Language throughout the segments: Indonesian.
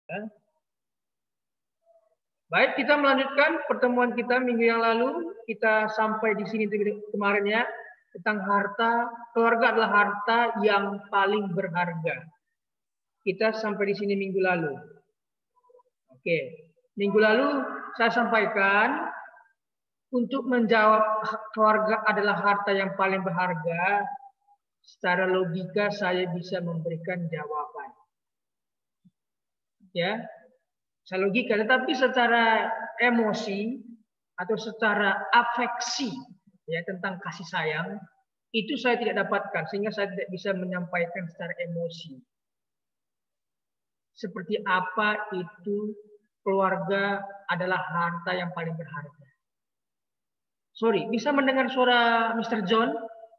Ya. Baik, kita melanjutkan pertemuan kita minggu yang lalu. Kita sampai di sini kemarin ya, tentang harta. Keluarga adalah harta yang paling berharga. Kita sampai di sini minggu lalu. Oke, minggu lalu saya sampaikan untuk menjawab keluarga adalah harta yang paling berharga. Secara logika saya bisa memberikan jawaban. Ya, secara logika, tetapi secara emosi atau secara afeksi ya tentang kasih sayang itu saya tidak dapatkan sehingga saya tidak bisa menyampaikan secara emosi. Seperti apa itu keluarga adalah harta yang paling berharga. Sorry, bisa mendengar suara Mr. John?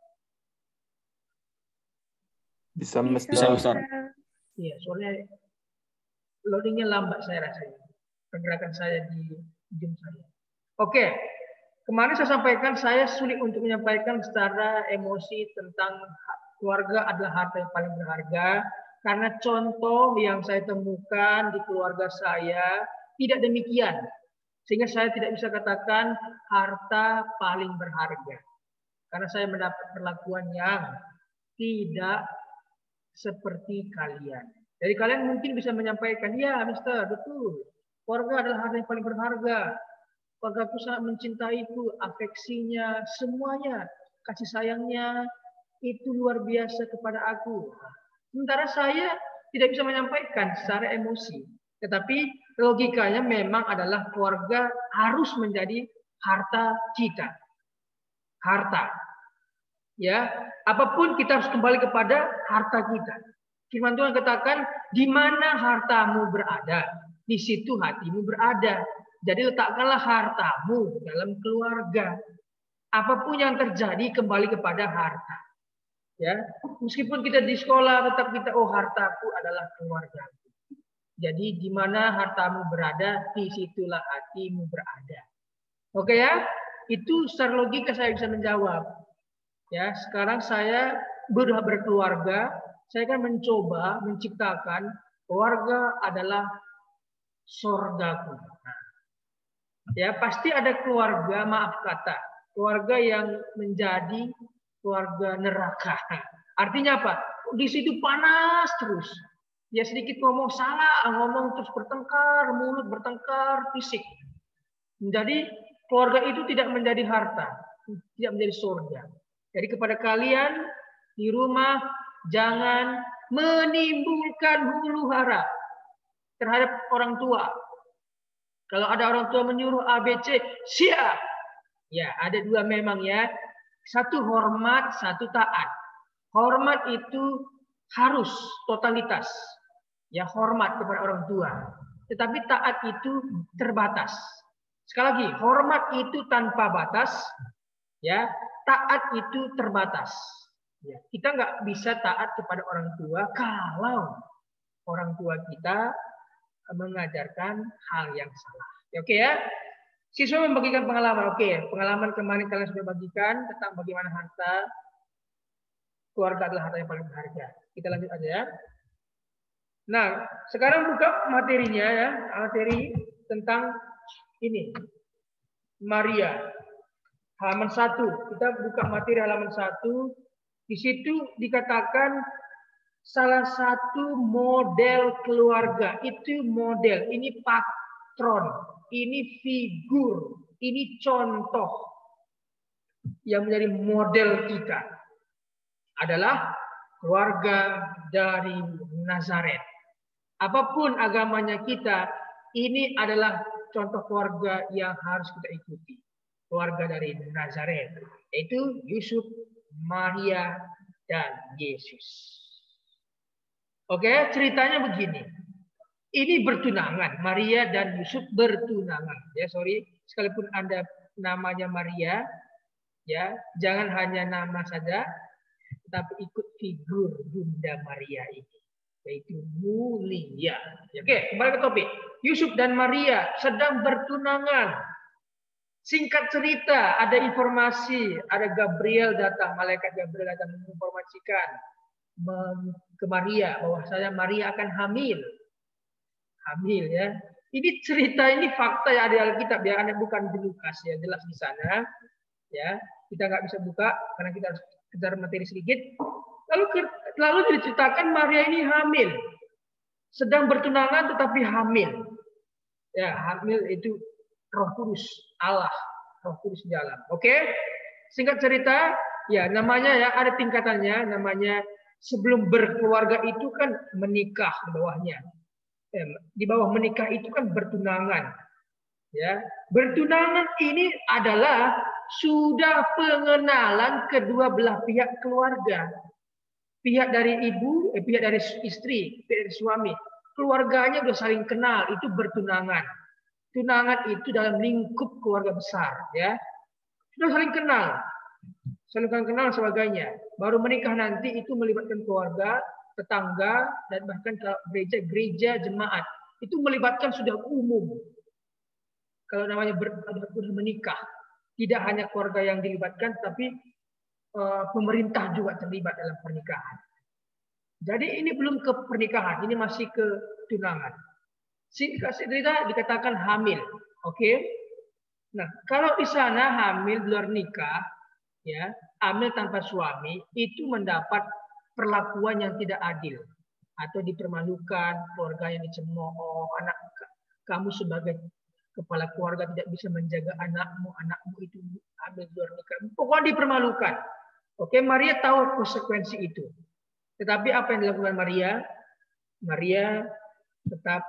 Bisa, Ustaz. Iya, suaranya loadingnya lambat saya rasanya. Pergerakan saya di Zoom saya. Oke, kemarin saya sampaikan saya sulit untuk menyampaikan secara emosi tentang keluarga adalah harta yang paling berharga karena contoh yang saya temukan di keluarga saya tidak demikian. Sehingga saya tidak bisa katakan harta paling berharga. Karena saya mendapat perlakuan yang tidak seperti kalian. Jadi kalian mungkin bisa menyampaikan, ya Mister, betul. Keluarga adalah harta yang paling berharga. Keluargaku sangat mencintaiku, afeksinya, semuanya, kasih sayangnya itu luar biasa kepada aku. Sementara saya tidak bisa menyampaikan secara emosi. Tetapi logikanya memang adalah keluarga harus menjadi harta kita. Harta. Ya, apapun kita harus kembali kepada harta kita. Firman Tuhan katakan, di mana hartamu berada, di situ hatimu berada. Jadi letakkanlah hartamu dalam keluarga. Apapun yang terjadi kembali kepada harta. Ya, meskipun kita di sekolah tetap kita hartaku adalah keluarga. Jadi di mana hartamu berada, di situlah hatimu berada. Oke ya, itu secara logika saya bisa menjawab. Ya, sekarang saya sudah berkeluarga, saya kan mencoba menciptakan keluarga adalah surgaku. Ya, pasti ada keluarga, maaf kata, keluarga yang menjadi keluarga neraka. Artinya apa? Di situ panas terus. Ya sedikit ngomong salah, ngomong terus bertengkar, mulut bertengkar, fisik. Jadi keluarga itu tidak menjadi harta, tidak menjadi surga. Jadi kepada kalian di rumah jangan menimbulkan huru hara terhadap orang tua. Kalau ada orang tua menyuruh ABC, siap. Ya, ada dua memang ya. Satu hormat, satu taat. Hormat itu harus totalitas. Ya, hormat kepada orang tua. Tetapi taat itu terbatas. Sekali lagi, hormat itu tanpa batas. Ya, taat itu terbatas. Ya, kita nggak bisa taat kepada orang tua kalau orang tua kita mengajarkan hal yang salah. Oke ya. Siswa membagikan pengalaman. Oke, pengalaman kemarin kalian sudah bagikan tentang bagaimana harta keluarga adalah harta yang paling berharga. Kita lanjut aja ya. Nah, sekarang buka materinya ya, materi tentang ini. Maria. Halaman 1. Kita buka materi halaman 1. Di situ dikatakan salah satu model keluarga. Itu model. Ini patron. Ini figur. Ini contoh. Yang menjadi model kita. Adalah keluarga dari Nazaret. Apapun agamanya kita, ini adalah contoh keluarga yang harus kita ikuti. Keluarga dari Nazaret, yaitu Yusuf, Maria, dan Yesus. Oke, ceritanya begini. Ini bertunangan, Maria dan Yusuf bertunangan. Ya, sorry, sekalipun Anda namanya Maria, ya, jangan hanya nama saja, tetapi ikut figur Bunda Maria ini, yaitu mulia. Oke, kembali ke topik. Yusuf dan Maria sedang bertunangan. Singkat cerita, ada informasi, ada Gabriel datang, malaikat Gabriel datang menginformasikan ke Maria bahwasanya Maria akan hamil. hamil ya. Ini cerita, ini fakta yang ada di Alkitab ya, bukan di Lukas ya, jelas di sana ya. Kita nggak bisa buka karena kita harus kejar materi sedikit. Lalu diceritakan Maria ini hamil, sedang bertunangan tetapi hamil. Ya, hamil itu Roh Kudus Allah, Roh Kudus di dalam. Oke, singkat cerita, ya namanya ya ada tingkatannya, namanya sebelum berkeluarga itu kan menikah di bawahnya. Di bawah menikah itu kan bertunangan. Ya, bertunangan ini adalah sudah pengenalan kedua belah pihak keluarga. Pihak dari ibu, pihak dari istri, pihak dari suami. Keluarganya sudah saling kenal, itu bertunangan. Tunangan itu dalam lingkup keluarga besar, ya. Sudah saling kenal sebagainya. Baru menikah nanti itu melibatkan keluarga, tetangga, dan bahkan gereja jemaat. Itu melibatkan sudah umum. Kalau namanya menikah, tidak hanya keluarga yang dilibatkan, tapi pemerintah juga terlibat dalam pernikahan. Jadi ini belum ke pernikahan, ini masih ke tunangan. Singkat cerita dikatakan hamil, oke? Nah, kalau di sana hamil di luar nikah, ya, hamil tanpa suami itu mendapat perlakuan yang tidak adil atau dipermalukan, keluarga yang dicemooh, anak kamu sebagai kepala keluarga tidak bisa menjaga anakmu itu hamil di luar nikah, pokoknya dipermalukan. Oke, Maria tahu konsekuensi itu. Tetapi apa yang dilakukan Maria? Maria tetap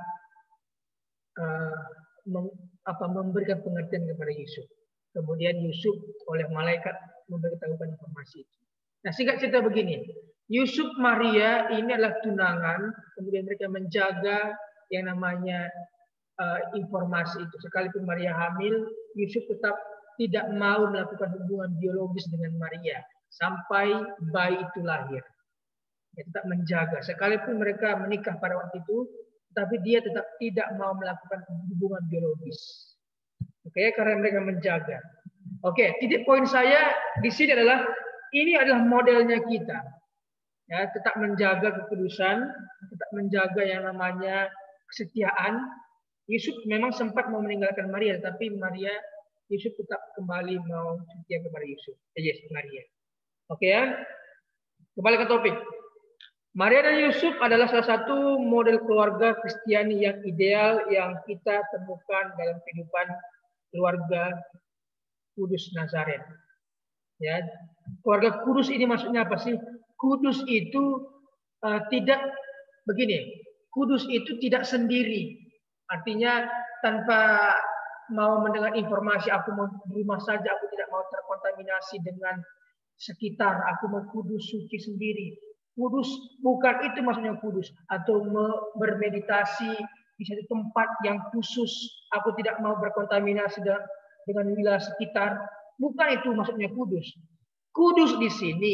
memberikan pengertian kepada Yusuf. Kemudian Yusuf oleh malaikat memberitahukan informasi itu. Nah, singkat cerita begini, Yusuf Maria ini adalah tunangan, kemudian mereka menjaga yang namanya informasi itu. Sekalipun Maria hamil, Yusuf tetap tidak mau melakukan hubungan biologis dengan Maria sampai bayi itu lahir. Dia tetap menjaga. Sekalipun mereka menikah pada waktu itu, tapi dia tetap tidak mau melakukan hubungan biologis. Oke, karena mereka menjaga. Oke, titik poin saya di sini adalah ini adalah modelnya kita. Ya, tetap menjaga kekudusan, tetap menjaga yang namanya kesetiaan. Yusuf memang sempat mau meninggalkan Maria, tapi Yusuf tetap kembali mau setia kepada Maria. Oke ya. Kembali ke topik. Maria dan Yusuf adalah salah satu model keluarga Kristiani yang ideal yang kita temukan dalam kehidupan keluarga Kudus Nazaret. Ya, keluarga kudus ini maksudnya apa sih? Kudus itu tidak begini. Kudus itu tidak sendiri. Artinya tanpa mau mendengar informasi, aku mau di rumah saja, aku tidak mau terkontaminasi dengan sekitar, aku mau kudus suci sendiri. Kudus bukan itu maksudnya kudus, atau bermeditasi di satu tempat yang khusus, aku tidak mau berkontaminasi dengan wilayah sekitar. Bukan itu maksudnya kudus. Kudus di sini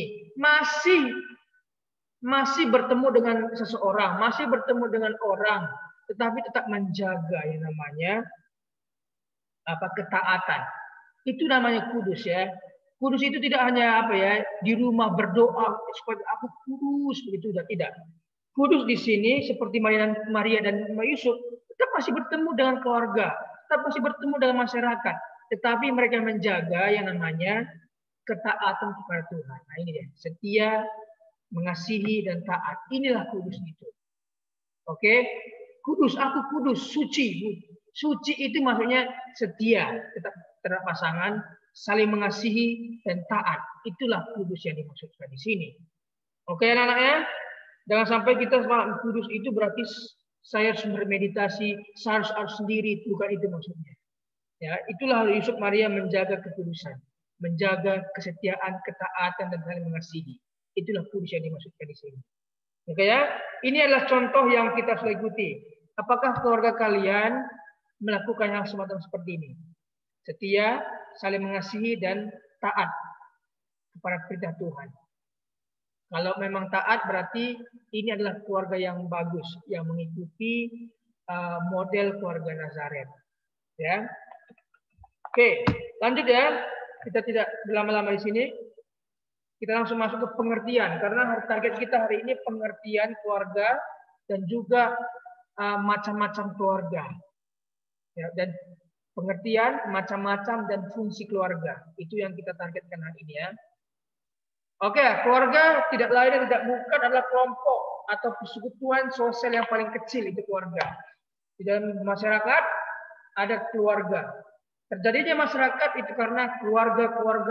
masih bertemu dengan seseorang, masih bertemu dengan orang, tetapi tetap menjaga yang namanya ketaatan. Itu namanya kudus ya. Kudus itu tidak hanya di rumah berdoa supaya aku kudus begitu, tidak. Kudus di sini seperti Maria dan Yusuf tetap masih bertemu dengan keluarga, tetap masih bertemu dengan masyarakat, tetapi mereka menjaga yang namanya ketaatan kepada Tuhan. Nah, ini dia, setia, mengasihi dan taat. Inilah kudus itu. Oke, kudus, aku kudus, suci. Suci itu maksudnya setia, tetap terhadap pasangan, saling mengasihi dan taat. Itulah kudus yang dimaksudkan di sini. Oke, anak-anaknya, jangan sampai kita kudus itu berarti saya harus bermeditasi, saya harus sendiri, bukan itu maksudnya. Ya, itulah Yusuf Maria menjaga kekudusan, menjaga kesetiaan, ketaatan dan saling mengasihi. Itulah kudus yang dimaksudkan di sini. Oke ya, ini adalah contoh yang kita harus ikuti. Apakah keluarga kalian melakukan hal semacam seperti ini? Setia, saling mengasihi dan taat kepada perintah Tuhan. Kalau memang taat berarti ini adalah keluarga yang bagus, yang mengikuti model keluarga Nazaret. Ya. Oke, lanjut ya. Kita tidak berlama-lama di sini. Kita langsung masuk ke pengertian, karena target kita hari ini pengertian keluarga dan juga macam-macam keluarga. Ya, dan pengertian macam-macam dan fungsi keluarga. Itu yang kita targetkan hari ini ya. Oke, keluarga tidak lain dan tidak bukan adalah kelompok atau persekutuan sosial yang paling kecil, itu keluarga. Di dalam masyarakat ada keluarga. Terjadinya masyarakat itu karena keluarga,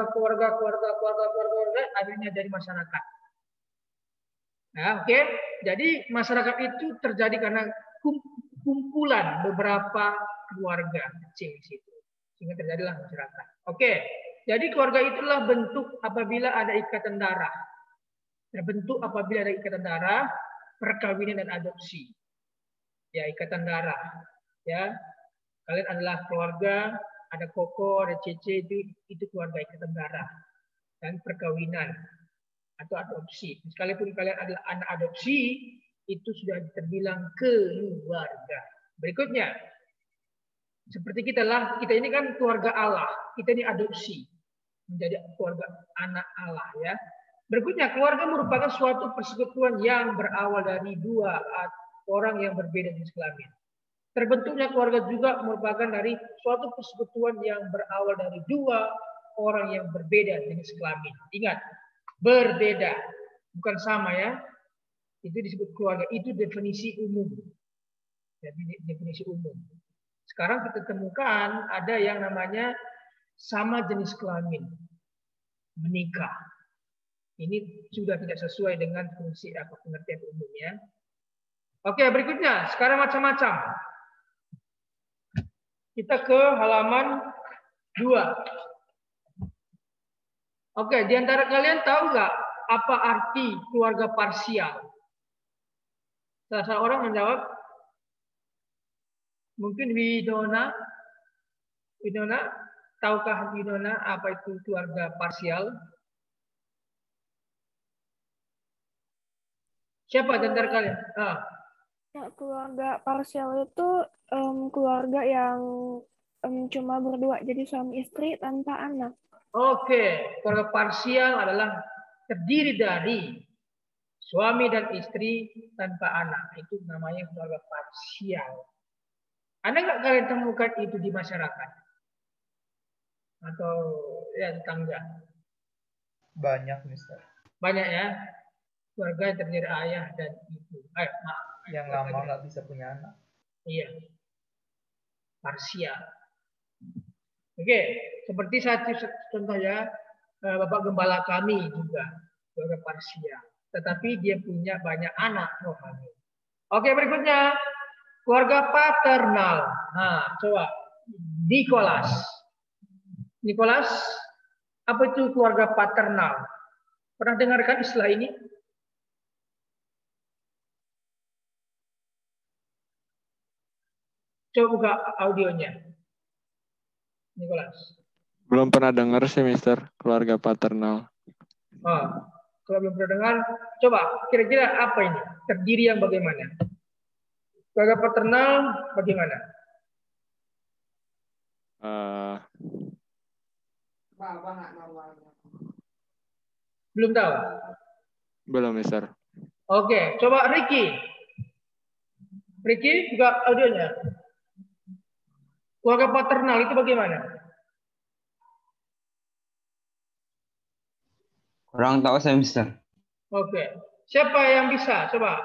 akhirnya dari masyarakat. Nah, oke. Jadi masyarakat itu terjadi karena kumpulan beberapa keluarga kecil di situ, sehingga terjadilah masyarakat. Oke. Jadi keluarga itulah bentuk apabila ada ikatan darah. Terbentuk apabila ada ikatan darah, perkawinan dan adopsi. Ya, ikatan darah. Ya, kalian adalah keluarga, ada koko, ada cece, itu keluarga ikatan darah. Dan perkawinan atau adopsi. Sekalipun kalian adalah anak adopsi, itu sudah terbilang keluarga. Berikutnya, seperti kita ini kan keluarga Allah. Kita ini adopsi menjadi keluarga anak Allah ya. Berikutnya, keluarga merupakan suatu persekutuan yang berawal dari dua orang yang berbeda jenis kelamin. Terbentuknya keluarga juga merupakan dari suatu persekutuan yang berawal dari dua orang yang berbeda jenis kelamin. Ingat, berbeda, bukan sama ya. Itu disebut keluarga, itu definisi umum. Jadi definisi umum. Sekarang kita temukan ada yang namanya sama jenis kelamin, menikah. Ini sudah tidak sesuai dengan fungsi atau pengertian umumnya. Oke, berikutnya. Sekarang macam-macam. Kita ke halaman 2. Oke, di antara kalian tahu nggak apa arti keluarga parsial? Salah seorang menjawab. Mungkin Winona, tahukah Winona apa itu keluarga parsial? Siapa di antara kalian? Ya, keluarga parsial itu keluarga yang cuma berdua, jadi suami istri tanpa anak. Oke, keluarga parsial adalah terdiri dari suami dan istri tanpa anak. Itu namanya keluarga parsial. Ada nggak kalian temukan itu di masyarakat? Atau ya tetangga? Banyak, Mister. Banyak ya. Keluarga yang terdiri ayah dan ibu. Yang lama nggak bisa punya anak. Iya. Parsial. Oke, seperti satu contoh ya, Bapak Gembala kami juga keluarga parsial. Tetapi dia punya banyak anak rohani. Oke, berikutnya. Keluarga paternal. Nah, coba. Nicholas, apa itu keluarga paternal? Pernah dengarkan istilah ini? Coba buka audionya. Nicholas. Belum pernah dengar sih, Mister, keluarga paternal. Kalau belum pernah dengar, coba kira-kira apa ini? Terdiri yang bagaimana? Keluarga paternal bagaimana? Belum tahu? Belum, Mister. Oke, coba Ricky. Ricky juga audionya. Keluarga paternal itu bagaimana? Kurang tahu saya, Mister. Oke. Siapa yang bisa? Coba.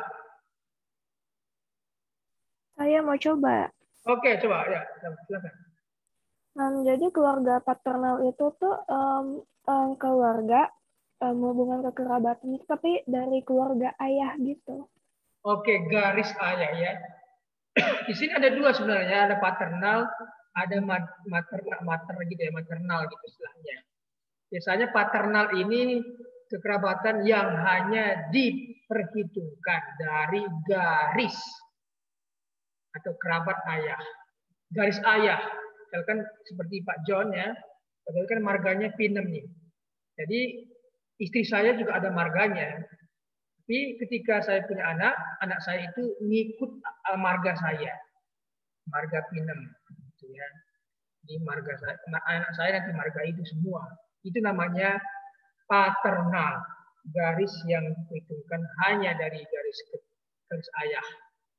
Saya mau coba. Oke, coba ya, silakan. Jadi keluarga paternal itu tuh keluarga hubungan kekerabatan, tapi dari keluarga ayah gitu. Oke, garis ayah ya. Di sini ada dua sebenarnya, ada paternal, ada mater gitu ya, maternal gitu istilahnya. Biasanya paternal ini kekerabatan yang hanya diperhitungkan dari garis atau kerabat ayah. Garis ayah, misalkan seperti Pak John ya, padahal kan marganya Pinem nih. Jadi istri saya juga ada marganya. Tapi ketika saya punya anak saya itu ngikut marga saya, marga Pinem. Gitu ya. Di marga saya, anak saya nanti marga itu semua. Itu namanya paternal, garis yang diperhitungkan hanya dari garis ayah.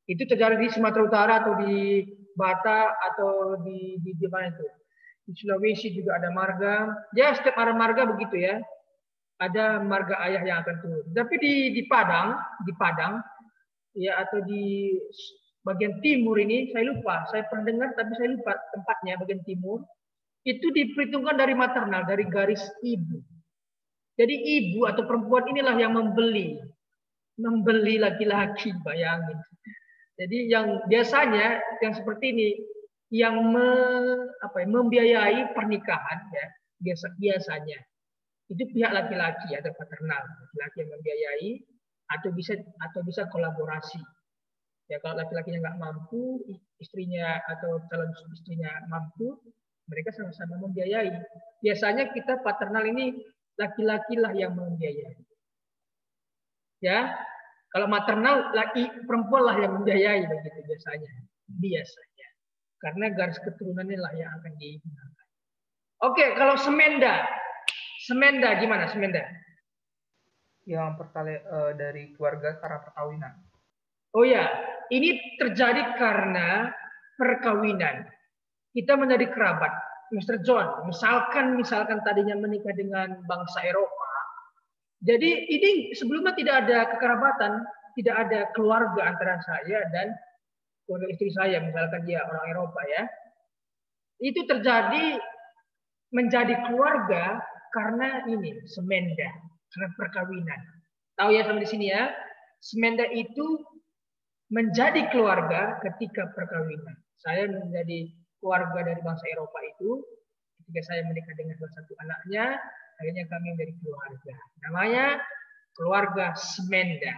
Itu terjadi di Sumatera Utara atau di Batak atau di mana itu? Di Sulawesi juga ada marga. Ya, setiap ada marga begitu ya. Ada marga ayah yang akan turun. Tapi di Padang ya, atau di bagian timur ini saya lupa. Saya pernah dengar tapi saya lupa tempatnya bagian timur. Itu diperhitungkan dari maternal, dari garis ibu. Jadi ibu atau perempuan inilah yang membeli laki-laki, bayangin. Jadi yang biasanya yang seperti ini yang membiayai pernikahan ya, biasanya itu pihak laki-laki atau paternal, laki-laki yang membiayai atau bisa kolaborasi. Ya, kalau laki-lakinya nggak mampu, istrinya atau calon istrinya mampu, mereka sama-sama membiayai. Biasanya kita paternal ini laki-laki lah yang membiayai. Ya, kalau maternal perempuan lah yang membiayai begitu biasanya. Karena garis keturunan inilah yang akan digunakan. Oke, kalau semenda gimana semenda? Yang dari keluarga karena perkawinan. Oh ya, ini terjadi karena perkawinan. Kita menjadi kerabat. Mr. John, misalkan tadinya menikah dengan bangsa Eropa. Jadi ini sebelumnya tidak ada kekerabatan, tidak ada keluarga antara saya dan keluarga istri saya, misalkan dia orang Eropa ya. Itu terjadi menjadi keluarga karena ini semenda, karena perkawinan. Tahu ya sampai di sini ya? Semenda itu menjadi keluarga ketika perkawinan. Saya menjadi keluarga dari bangsa Eropa itu ketika saya menikah dengan salah satu anaknya, akhirnya kami menjadi keluarga. Namanya keluarga semenda.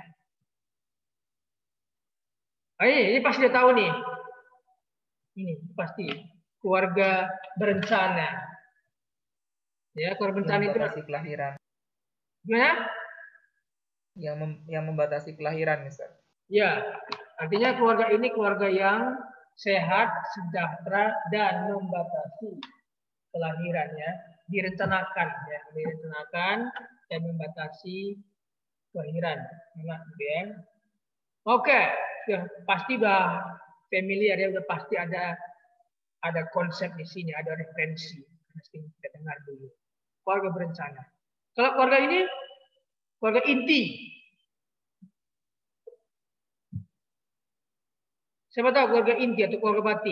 Ini pasti sudah tahu nih. Ini pasti keluarga berencana. Ya, keluarga berencana itu membatasi kelahiran. Gimana? Yang membatasi kelahiran, Mister. Ya, artinya keluarga ini keluarga yang sehat, sejahtera, dan membatasi kelahirannya, direncanakan dan membatasi kelahiran. Ya. Oke, ya, pasti udah familiar ya, udah pasti ada konsep di sini, ada referensi. Mesti kita dengar dulu. Keluarga berencana. Kalau keluarga ini, keluarga inti. Siapa tahu keluarga inti atau keluarga bati?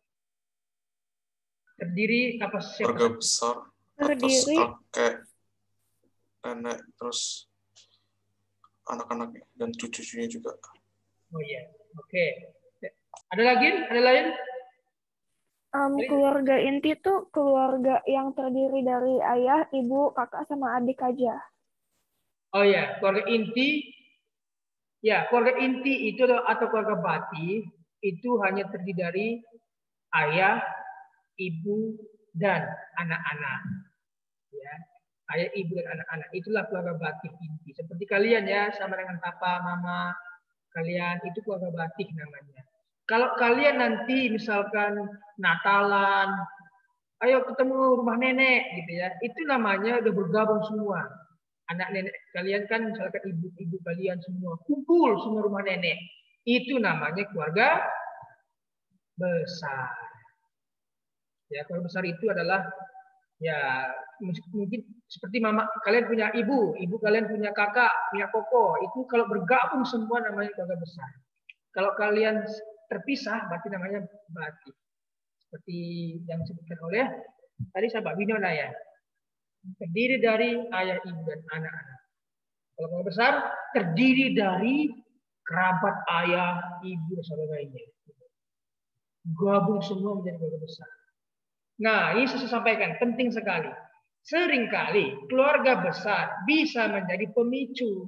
Terdiri apa siapa? Keluarga besar atas kakek, nenek, terus anak-anaknya dan cucu-cucunya juga. Oh iya, oke. Ada lagi? Ada lain? Keluarga inti itu keluarga yang terdiri dari ayah, ibu, kakak, sama adik aja. Oh ya, keluarga inti. Ya, keluarga inti itu atau keluarga bati itu hanya terdiri dari ayah, ibu, dan anak-anak. Ya, ayah, ibu, dan anak-anak. Itulah keluarga bati inti. Seperti kalian ya, sama dengan papa, mama, kalian itu keluarga bati namanya. Kalau kalian nanti misalkan Natalan, ayo ketemu rumah nenek gitu ya, itu namanya udah bergabung semua. Anak nenek kalian kan misalkan ibu-ibu kalian semua kumpul semua rumah nenek. Itu namanya keluarga besar. Ya, keluarga besar itu adalah ya mungkin seperti mama kalian punya ibu kalian punya kakak, punya koko. Itu kalau bergabung semua namanya keluarga besar. Kalau kalian terpisah berarti namanya bati. Seperti yang disebutkan oleh tadi sahabat Winona ya. Terdiri dari ayah, ibu, dan anak-anak. Kalau keluarga besar terdiri dari kerabat ayah, ibu, dan saudaranya. Gabung semua menjadi keluarga besar. Nah, ini saya sampaikan, penting sekali. Seringkali keluarga besar bisa menjadi pemicu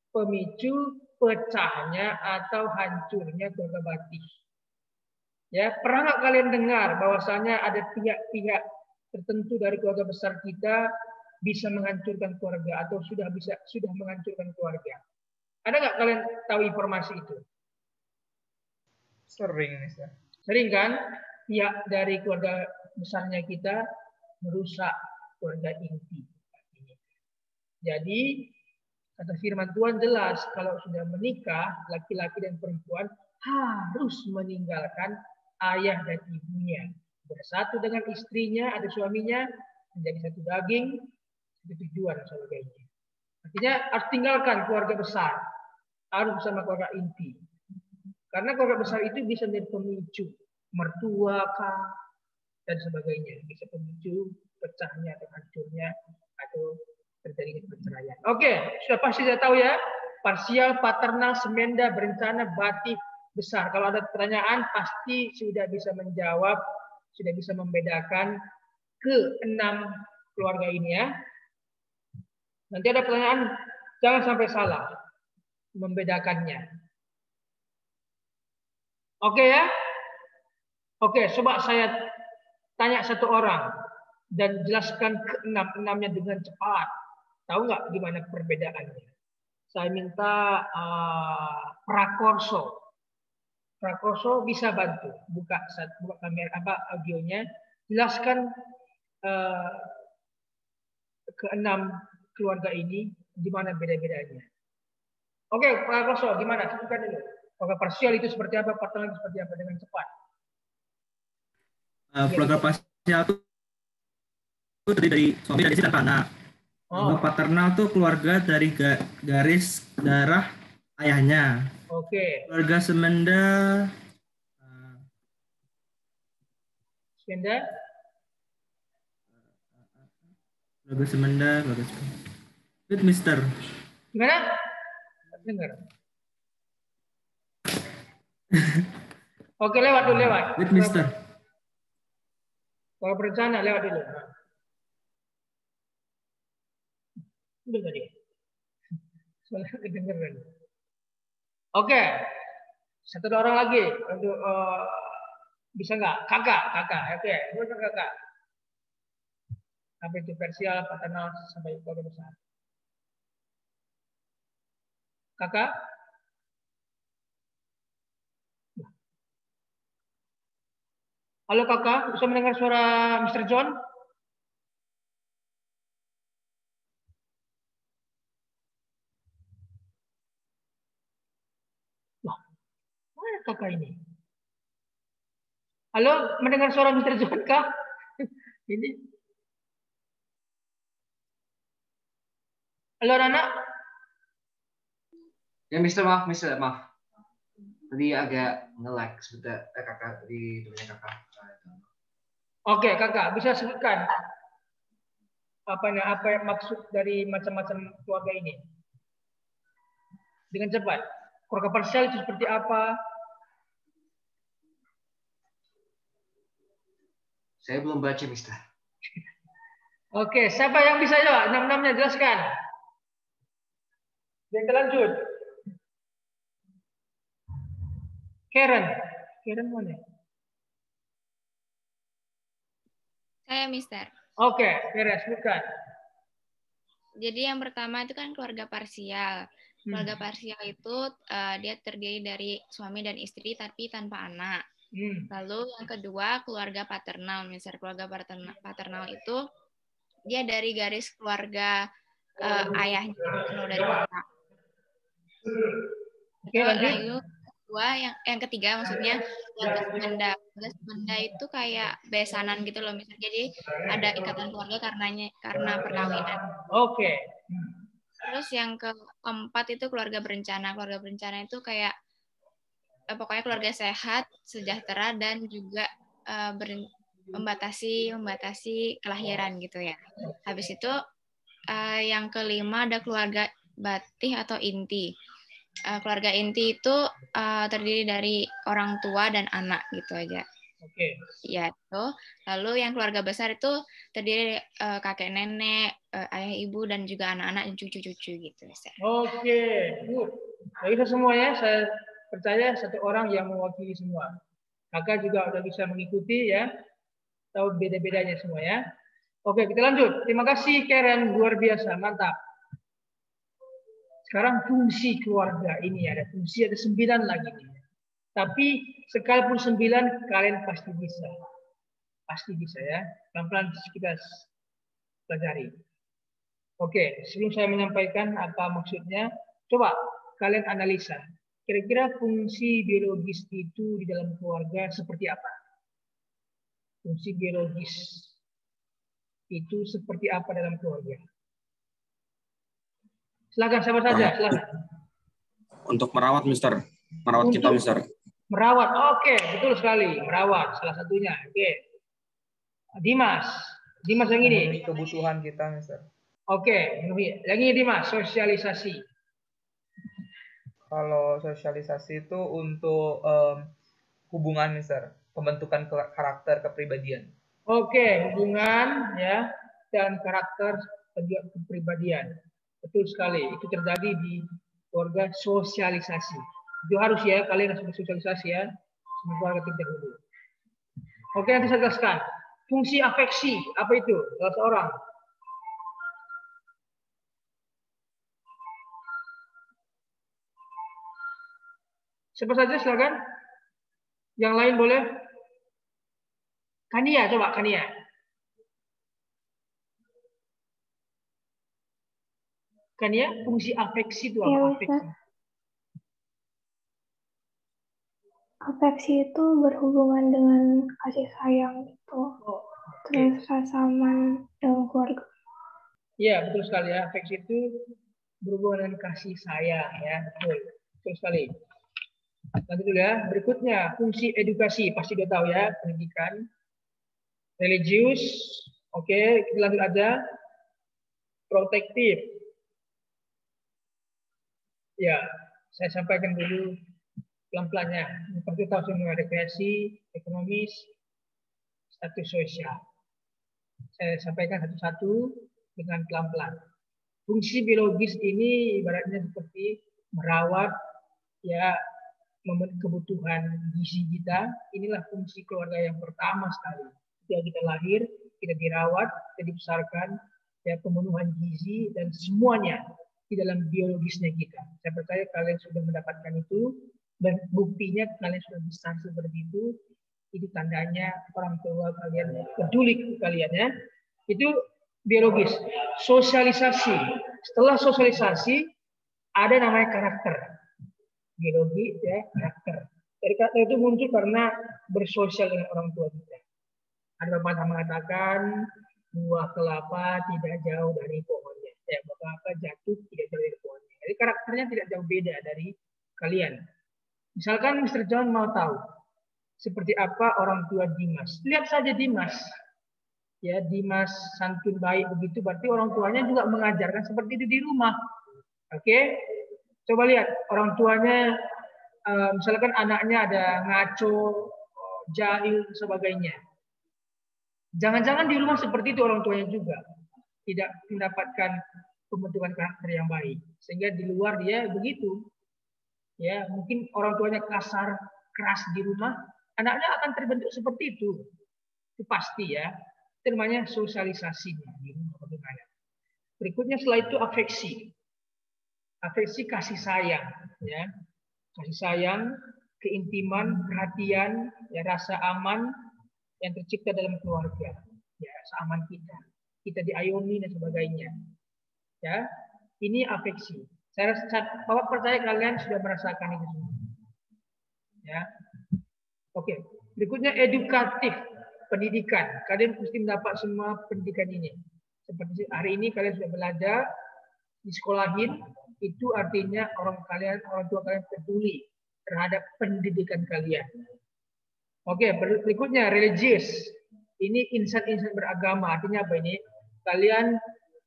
pecahnya atau hancurnya keluarga bati. Ya, pernah nggak kalian dengar bahwasanya ada pihak-pihak tertentu dari keluarga besar kita bisa menghancurkan keluarga atau sudah menghancurkan keluarga? Ada nggak kalian tahu informasi itu? Sering, Mister. Sering kan? Pihak dari keluarga besarnya kita merusak keluarga inti. Jadi kata firman Tuhan jelas, kalau sudah menikah laki-laki dan perempuan harus meninggalkan ayah dan ibunya, bersatu dengan istrinya atau suaminya menjadi satu daging, satu tujuan dan sebagainya. Artinya harus tinggalkan keluarga besar, harus bersama keluarga inti. Karena keluarga besar itu bisa menjadi pemicu mertua, dan sebagainya, bisa pemicu pecahnya atau hancurnya atau terjadinya perceraian. Oke, sudah pasti sudah tahu ya. Parsial, paternal, semenda, berencana, batik, besar. Kalau ada pertanyaan pasti sudah bisa menjawab, sudah bisa membedakan ke-6 keluarga ini ya. Nanti ada pertanyaan, jangan sampai salah membedakannya. Oke ya? Oke, coba saya tanya satu orang dan jelaskan ke-6-6-nya dengan cepat. Tahu nggak gimana perbedaannya? Saya minta Prakorso. Prakorso bisa bantu buka kamera audionya, jelaskan ke-6 keluarga ini gimana beda-bedanya. Oke, Prakorso gimana? Sebutkan dulu. Keluarga parsial itu seperti apa, paternal itu seperti apa dengan cepat. Keluarga parsial itu terdiri dari suami dan istri tanpa anak. Keluarga paternal itu keluarga dari garis darah ayahnya. Oke. Keluarga semenda. Keluarga semenda. With Mister. Gimana? Dengar. Oke, lewat dulu lewat. With Mister. Kalau berencana lewat dulu. Udah tadi. Soalnya kedengeran. Oke. Satu orang lagi untuk bisa nggak? Kakak. Oke, kakak. Apa itu parsial, paternal sampai keluarga besar? Kakak? Halo kakak, bisa mendengar suara Mr. John? Wah, mana kakak ini? Halo, mendengar suara Mr. John kah? Ini. Halo Rana? Ya Mister, maaf. Tadi agak nge-lag sebentar kakak di dunia kakak. Oke, kakak bisa sebutkan apa yang maksud dari macam-macam keluarga ini dengan cepat. Keluarga parsial itu seperti apa? Saya belum baca, Mister. Oke, siapa yang bisa jawab? 6-6-nya jelaskan. Kita lanjut. Karen mana? Saya Mister. Oke, Karen, sebutkan. Jadi yang pertama itu kan keluarga parsial. Keluarga parsial itu dia terdiri dari suami dan istri tapi tanpa anak. Lalu yang kedua keluarga paternal. Misalnya keluarga paternal itu dia dari garis keluarga ayahnya dari bapak. Oke, lanjut. Yang ketiga maksudnya keluarga semenda. Keluarga semenda itu kayak besanan gitu loh, misalnya. Jadi ada ikatan keluarga karena perkawinan. Oke. Terus yang keempat itu keluarga berencana. Keluarga berencana itu kayak pokoknya keluarga sehat, sejahtera dan juga membatasi kelahiran gitu ya. Habis itu yang kelima ada keluarga batih atau inti. Keluarga inti itu terdiri dari orang tua dan anak gitu aja. Oke. Ya itu. Lalu yang keluarga besar itu terdiri dari kakek nenek, ayah ibu dan juga anak-anak dan cucu-cucu gitu. Oke, good. Nah, itu semuanya saya percaya satu orang yang mewakili semua. Kakak juga udah bisa mengikuti ya. Tahu beda-bedanya semua ya. Oke, kita lanjut. Terima kasih Karen, luar biasa, mantap. Sekarang fungsi keluarga ini ada 9 lagi nih. Tapi sekalipun 9 kalian pasti bisa. Pasti bisa ya. Pelan-pelan kita pelajari. Oke, sebelum saya menyampaikan apa maksudnya, coba kalian analisa. Kira-kira fungsi biologis itu di dalam keluarga seperti apa? Fungsi biologis itu seperti apa dalam keluarga? Silakan, siapa saja, silakan. Untuk merawat, Mister. Merawat kita, Mister. Merawat, oke, betul sekali. Merawat, salah satunya. Oke. Dimas yang ini. Memenuhi kebutuhan kita, Mister. Oke, memenuhi. Yang ini Dimas, sosialisasi. Kalau sosialisasi itu untuk hubungan, Mister. Pembentukan karakter kepribadian. Oke, hubungan ya dan karakter kepribadian. Betul sekali. Itu terjadi di keluarga sosialisasi. Itu harus ya, kalian harus bersosialisasi ya. Semua keluarga terlebih dahulu. Oke, nanti saya jelaskan. Fungsi afeksi, apa itu? Salah seorang. Siapa saja silakan. Yang lain boleh. Kania, coba Kania. Kania, fungsi afeksi itu apa? Ya, Afeksi. Afeksi itu berhubungan dengan kasih sayang gitu. Terus rasa aman dalam keluarga. Iya, betul sekali ya. Afeksi itu berhubungan dengan kasih sayang ya. Betul sekali. Lanjut dulu ya. Berikutnya, fungsi edukasi. Pasti udah tahu ya, pendidikan. Religius. Oke, kita lanjut aja. Protektif. Ya, saya sampaikan dulu pelan-pelannya. Seperti tahu semua, rekreasi, ekonomis, status sosial. Saya sampaikan satu-satu dengan pelan-pelan. Fungsi biologis ini ibaratnya seperti merawat ya memenuhi kebutuhan gizi kita. Inilah fungsi keluarga yang pertama sekali. Ketika kita lahir, kita dirawat, kita dibesarkan, ya pemenuhan gizi dan semuanya di dalam biologisnya kita. Saya percaya kalian sudah mendapatkan itu dan buktinya kalian sudah besar seperti itu. Itu tandanya orang tua kalian peduli ke kalian ya. Itu biologis. Sosialisasi. Setelah sosialisasi ada namanya karakter. Biologi ya, karakter. Dari karakter itu muncul karena bersosial dengan orang tua kita. Ada pepatah mengatakan buah kelapa tidak jauh dari pohonnya. Ya, buah kelapa jatuh tidak jauh dari pohonnya. Jadi karakternya tidak jauh beda dari kalian. Misalkan Mr. John mau tahu seperti apa orang tua Dimas. Lihat saja Dimas. Ya, Dimas santun baik begitu, berarti orang tuanya juga mengajarkan seperti itu di rumah. Oke? Coba lihat orang tuanya, misalkan anaknya ada ngaco, jahil, sebagainya. Jangan-jangan di rumah seperti itu orang tuanya juga. Tidak mendapatkan pembentukan karakter yang baik. Sehingga di luar dia begitu. Ya, mungkin orang tuanya kasar, keras di rumah, anaknya akan terbentuk seperti itu. Itu pasti ya. Itu namanya sosialisasinya di rumah bagaimana. Berikutnya setelah itu afeksi. Afeksi kasih sayang, ya. Kasih sayang, keintiman, perhatian, ya rasa aman yang tercipta dalam keluarga. Ya, rasa aman kita. Kita diayomi dan sebagainya. Ya, ini afeksi. Saya Bapak percaya kalian sudah merasakan itu semua. Ya. Oke, berikutnya edukatif, pendidikan. Kalian mesti mendapat semua pendidikan ini. Seperti hari ini kalian sudah belajar di sekolahin, itu artinya orang tua kalian peduli terhadap pendidikan kalian. Oke, berikutnya religius. Ini insan-insan beragama. Artinya apa ini? Kalian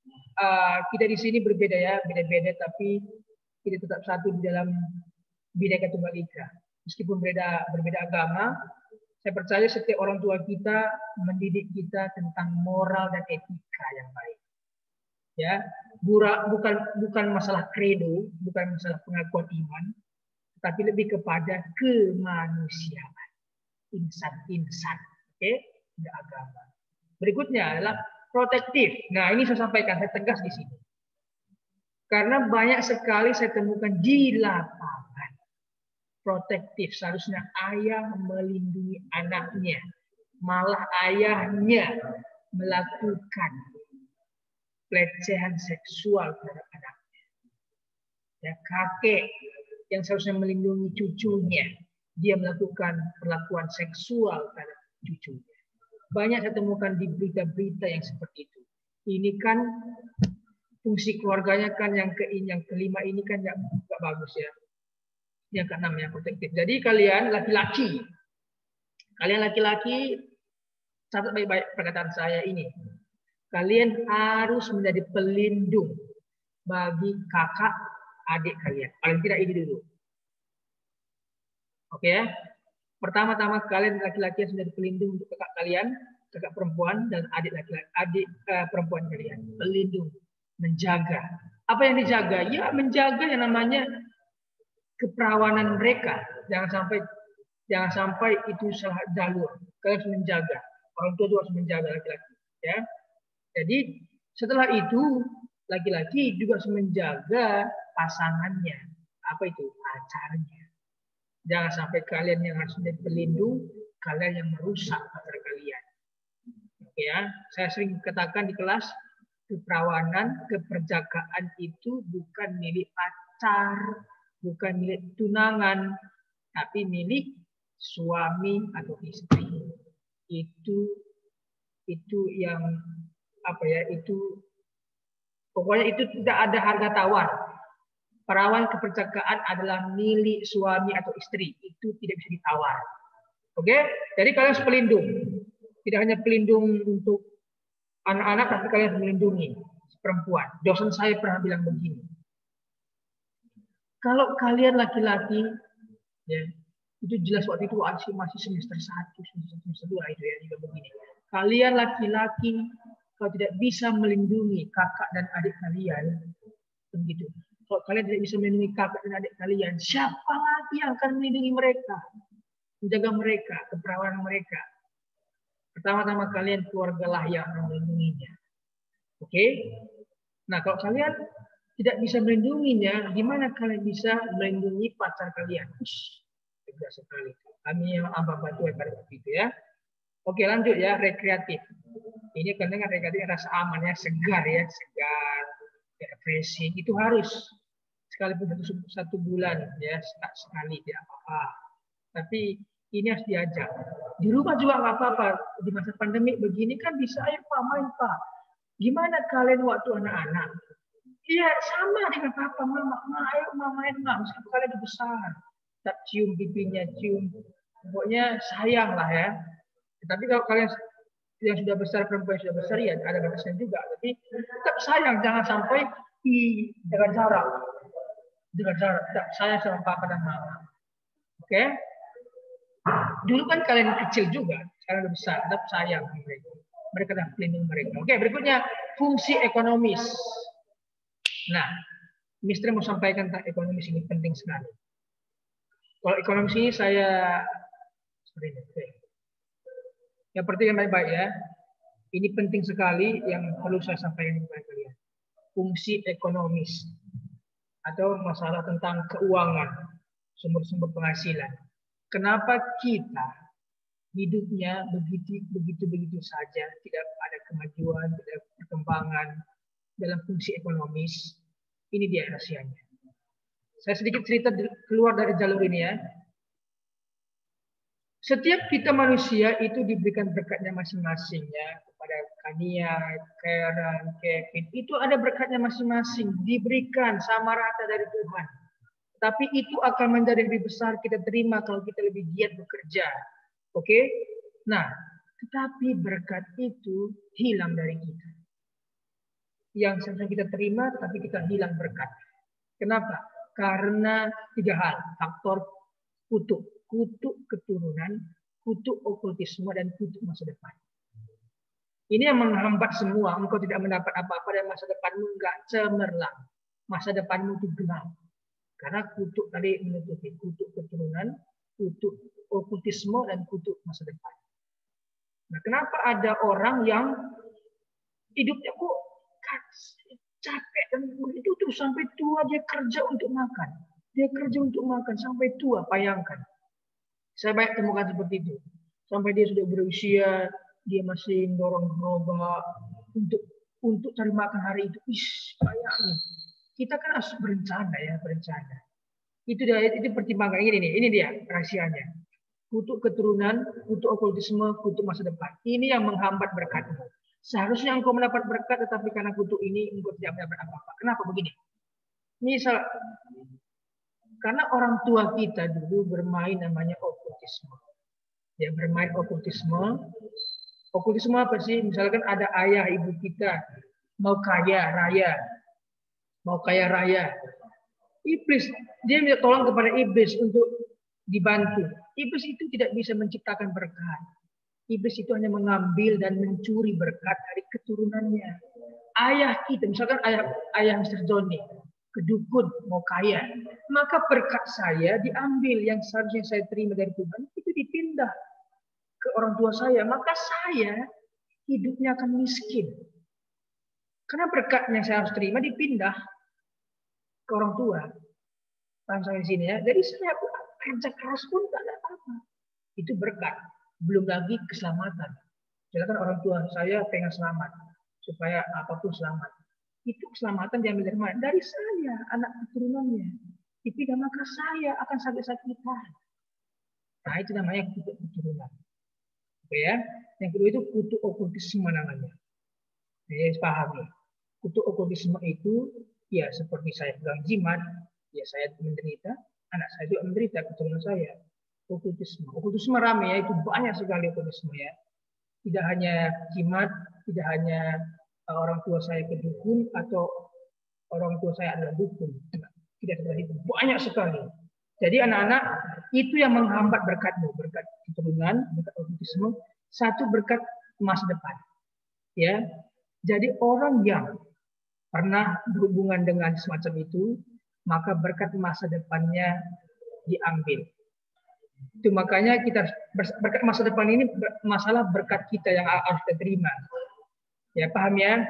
kita di sini berbeda ya, beda-beda, tapi kita tetap satu di dalam Bhinneka Tunggal Ika. Meskipun berbeda agama, saya percaya setiap orang tua kita mendidik kita tentang moral dan etika yang baik. Ya, bukan masalah kredo, bukan masalah pengakuan iman, tapi lebih kepada kemanusiaan, insan-insan, oke, tidak agama. Berikutnya adalah protektif. Nah, ini saya sampaikan, saya tegas di sini. Karena banyak sekali saya temukan di lapangan. Protektif, seharusnya ayah melindungi anaknya. Malah ayahnya melakukan pelecehan seksual terhadap anaknya. Ya, kakek yang seharusnya melindungi cucunya, dia melakukan perlakuan seksual terhadap cucunya. Banyak saya temukan di berita-berita yang seperti itu. Ini kan fungsi keluarganya kan yang kelima ini kan yang nggak bagus ya. Yang keenam yang protektif. Jadi kalian laki-laki, catat baik-baik perkataan saya ini. Kalian harus menjadi pelindung bagi kakak adik kalian. Paling tidak ini dulu. Oke ya. Pertama-tama kalian laki-laki harus menjadi pelindung untuk kakak kalian, kakak perempuan dan adik perempuan kalian. Pelindung, menjaga. Apa yang dijaga? Ya menjaga yang namanya keperawanan mereka. Jangan sampai itu salah jalur. Kalian harus menjaga. Orang tua harus menjaga laki-laki. Ya. Jadi setelah itu laki-laki juga harus menjaga pasangannya. Apa itu? Pacarnya. Jangan sampai kalian yang harus menjadi pelindung, kalian yang merusak pacar kalian. Oke ya, saya sering katakan di kelas, keperawanan, keperjakaan itu bukan milik pacar, bukan milik tunangan, tapi milik suami atau istri. Itu yang apa ya? Pokoknya itu tidak ada harga tawar. Perawan keperjakaan adalah milik suami atau istri. Itu tidak bisa ditawar. Oke? Jadi kalian harus pelindung. Tidak hanya pelindung untuk anak-anak, tapi kalian harus melindungi perempuan. Dosen saya pernah bilang begini. Kalau kalian laki-laki, ya, itu jelas waktu itu masih semester 1, semester 2 itu ya, juga begini. Kalian laki-laki, kalau tidak bisa melindungi kakak dan adik kalian, begitu. Kalau kalian tidak bisa melindungi kakak dan adik kalian, siapa lagi yang akan melindungi mereka? Menjaga mereka, keperawanan mereka. Pertama-tama kalian keluargalah yang melindunginya. Oke? Nah, kalau kalian tidak bisa melindunginya, gimana kalian bisa melindungi pacar kalian? Tidak sekali. Kami yang bantu pada waktu itu ya. Oke, lanjut ya, rekreatif. Ini karena rekreatif rasa aman ya, segar ya, segar, refreshing. Itu harus. Sekalipun satu bulan ya sekali tidak apa-apa. Tapi ini harus diajak. Di rumah juga nggak apa-apa. Di masa pandemi begini kan bisa ayo Pak main Pak. Gimana kalian waktu anak-anak? Iya sama dengan Papa Mama. Ayo main meskipun kalian udah besar. Tak cium pipinya, cium. Pokoknya sayang lah ya. Tapi kalau kalian yang sudah besar, perempuan yang sudah besar ya ada batasnya juga. Tapi tetap sayang, jangan sampai dengan jarak. Dengan jarak, tidak sayang sama Papa dan Mama. Oke? Dulu kan kalian kecil juga, sekarang udah besar, tetap sayang mereka. Mereka adalah pelindung mereka. Oke, berikutnya fungsi ekonomis. Nah, Mister mau sampaikan tentang ekonomis ini penting sekali. Kalau ekonomis ini saya seperti ini. Oke. Yang perhatikan baik-baik ya. Ini penting sekali yang perlu saya sampaikan kepada kalian. Fungsi ekonomis atau masalah tentang keuangan, sumber-sumber penghasilan. Kenapa kita hidupnya begitu saja, tidak ada kemajuan, tidak ada perkembangan dalam fungsi ekonomis? Ini dia rahasianya. Saya sedikit cerita keluar dari jalur ini ya. Setiap kita manusia itu diberikan berkatnya masing-masing ya. Kepada Kania, Karen, Kevin, itu ada berkatnya masing-masing, diberikan sama rata dari Tuhan. Tapi itu akan menjadi lebih besar kita terima kalau kita lebih giat bekerja. Oke? Nah, tetapi berkat itu hilang dari kita. Yang seharusnya kita terima, tapi kita hilang berkat. Kenapa? Karena 3 hal. Faktor kutuk. Kutuk keturunan, kutuk okultisme, dan kutuk masa depan. Ini yang menghambat semua. Engkau tidak mendapat apa-apa dan masa depanmu enggak cemerlang. Masa depanmu itu gelap. Karena kutuk tadi menutupi kutuk keturunan, kutuk okultisme, dan kutuk masa depan. Nah, kenapa ada orang yang hidupnya kok capek dan begitu terus sampai tua dia kerja untuk makan. Dia kerja untuk makan sampai tua, bayangkan. Saya banyak temukan seperti itu. Sampai dia sudah berusia, dia masih dorong gerobak untuk cari makan hari itu. Bayangin. Kita kan harus berencana ya, berencana. Itu pertimbangan ini dia rahasianya. Kutuk keturunan, kutuk okultisme, kutuk masa depan. Ini yang menghambat berkatmu. Seharusnya engkau mendapat berkat, tetapi karena kutuk ini engkau tidak mendapat apa-apa. Kenapa begini? Misal, karena orang tua kita dulu bermain namanya okultisme. Ya, bermain okultisme. Okultisme apa sih? Misalkan ada ayah ibu kita mau kaya raya. Iblis, dia minta tolong kepada iblis untuk dibantu. Iblis itu tidak bisa menciptakan berkat. Iblis itu hanya mengambil dan mencuri berkat dari keturunannya. Ayah kita, misalkan ayah Mr. Johnny, kedukun, mau kaya. Maka berkat saya diambil, yang seharusnya saya terima dari Tuhan, itu dipindah ke orang tua saya. Maka saya hidupnya akan miskin. Karena berkat yang saya harus terima dipindah ke orang tua. Paham sampai di sini ya? Jadi saya kerja keras pun tidak ada apa-apa. Itu berkat. Belum lagi keselamatan. Misalkan orang tua saya pengen selamat. Supaya apapun selamat. Itu keselamatan diambil dari mana? Dari saya, anak keturunannya. Dipindah, maka saya akan sakit-sakitan. Nah, itu namanya kutuk keturunan. Oke ya. Yang kedua itu kutuk okultisme namanya. Jadi pahami. Kutuk okultisme itu ya seperti saya pegang jimat, ya saya menderita, anak saya juga menderita, keturunan saya. Okultisme ramai ya, itu banyak sekali okultisme ya. Tidak hanya jimat, tidak hanya orang tua saya ke dukun atau orang tua saya adalah dukun. Tidak seperti itu, banyak sekali. Jadi anak-anak, itu yang menghambat berkatmu, berkat keturunan, berkat okultisme, satu berkat masa depan. Ya, jadi orang yang pernah berhubungan dengan semacam itu, maka berkat masa depannya diambil. Itu makanya kita berkat masa depan ini masalah berkat kita yang harus kita terima. Ya, paham ya?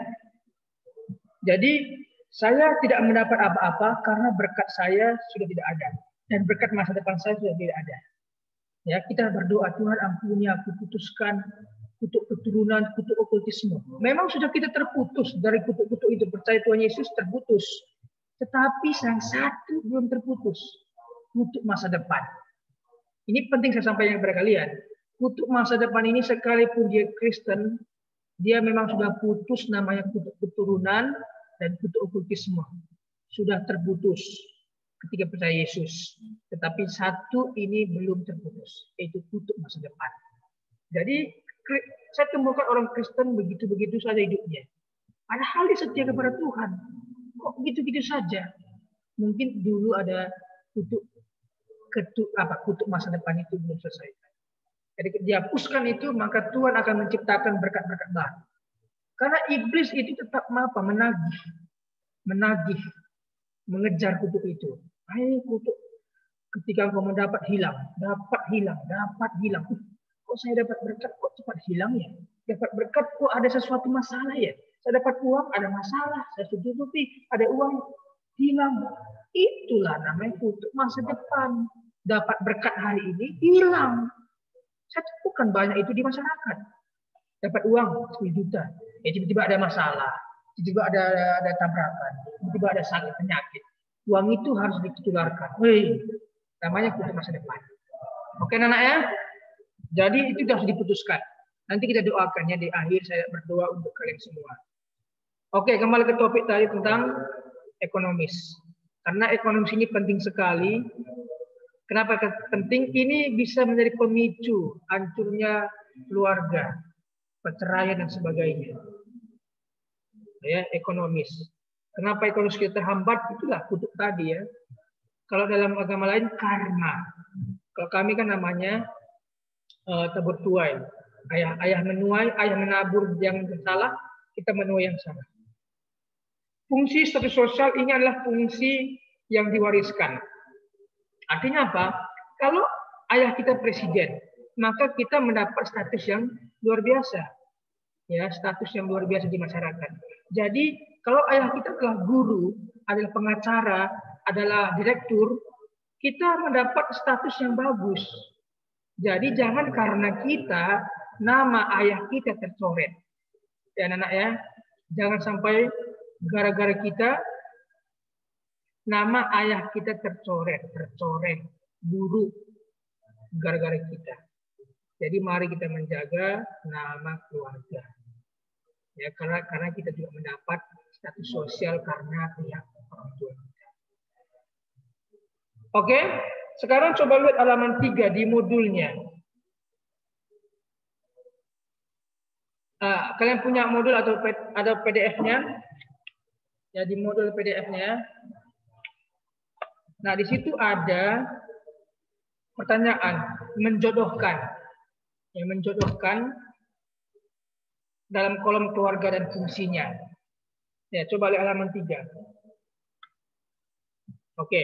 Jadi saya tidak mendapat apa-apa karena berkat saya sudah tidak ada dan berkat masa depan saya sudah tidak ada. Ya, kita berdoa, Tuhan ampuni aku, putuskan kutuk keturunan, kutuk okultisme. Memang sudah kita terputus dari kutuk-kutuk itu, percaya Tuhan Yesus terputus. Tetapi yang satu belum terputus, kutuk masa depan. Ini penting saya sampaikan kepada kalian. Kutuk masa depan ini sekalipun dia Kristen, dia memang sudah putus namanya kutuk keturunan dan kutuk okultisme. Sudah terputus ketika percaya Yesus. Tetapi satu ini belum terputus, yaitu kutuk masa depan. Jadi saya temukan orang Kristen begitu-begitu saja hidupnya. Padahal dia setia kepada Tuhan. Kok gitu-gitu saja? Mungkin dulu ada kutuk masa depan itu belum selesai. Jadi dihapuskan itu, maka Tuhan akan menciptakan berkat-berkat baru. Karena iblis itu tetap menagih, mengejar kutuk itu. Ayo kutuk, ketika engkau mendapat hilang. Kok saya dapat berkat, kok cepat hilang ya? Dapat berkat, kok ada sesuatu masalah ya? Saya dapat uang, ada masalah. Saya tutupi, ada uang, hilang. Itulah namanya kutuk masa depan. Dapat berkat hari ini, hilang. Saya temukan banyak itu di masyarakat. Dapat uang 10 juta. Ya, tiba-tiba ada masalah. Tiba-tiba ada tabrakan. Tiba-tiba ada sakit, penyakit. Uang itu harus dikeluarkan. Namanya kutuk masa depan. Oke anak-anak ya? Jadi itu harus diputuskan. Nanti kita doakan ya, di akhir saya berdoa untuk kalian semua. Oke, kembali ke topik tadi tentang ekonomis. Karena ekonomis ini penting sekali. Kenapa penting? Ini bisa menjadi pemicu hancurnya keluarga, perceraian dan sebagainya. Ya, ekonomis. Kenapa ekonomis kita terhambat? Itulah kutuk tadi ya. Kalau dalam agama lain karma. Kalau kami kan namanya tabur tuai. Ayah menuai, ayah menabur yang salah, kita menuai yang salah. Fungsi status sosial ini adalah fungsi yang diwariskan. Artinya apa? Kalau ayah kita presiden, maka kita mendapat status yang luar biasa. Ya, status yang luar biasa di masyarakat. Jadi, kalau ayah kita adalah guru, adalah pengacara, adalah direktur, kita mendapat status yang bagus. Jadi, jangan karena kita, nama ayah kita tercoret. Ya, anak-anak ya. Jangan sampai gara-gara kita Nama ayah kita tercoreng, buruk gara-gara kita. Jadi mari kita menjaga nama keluarga. Ya, karena kita juga mendapat status sosial karena pihak orang tua kita. Oke, sekarang coba lihat halaman 3 di modulnya. Kalian punya modul atau ada PDF-nya? Ya, di modul PDF-nya. Nah, di situ ada pertanyaan menjodohkan. Ya, menjodohkan dalam kolom keluarga dan fungsinya. Ya, coba lihat halaman 3. Oke.